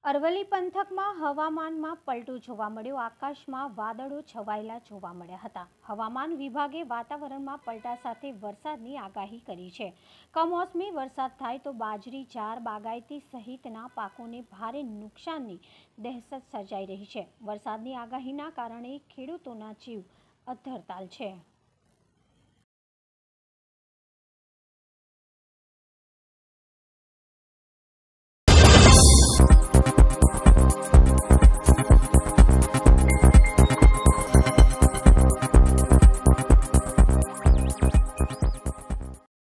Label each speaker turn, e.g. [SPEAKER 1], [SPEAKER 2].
[SPEAKER 1] અરવલ્લી પંથકમાં હવામાનમાં પલટો જોવા મળ્યો। આકાશમાં વાદળો છવાયેલા જોવા મળ્યા હતા। હવામાન વિભાગે વાતાવરણમાં પલટા સાથે વરસાદની આગાહી કરી છે। કમોસમી વરસાદ થાય તો બાજરી, જાર, બાગાયતી સહિતના પાકોને ભારે નુકસાનની દહેશત સર્જાઈ રહી છે। વરસાદની આગાહીના કારણે ખેડૂતોના જીવ અદ્ધરતાલ છે।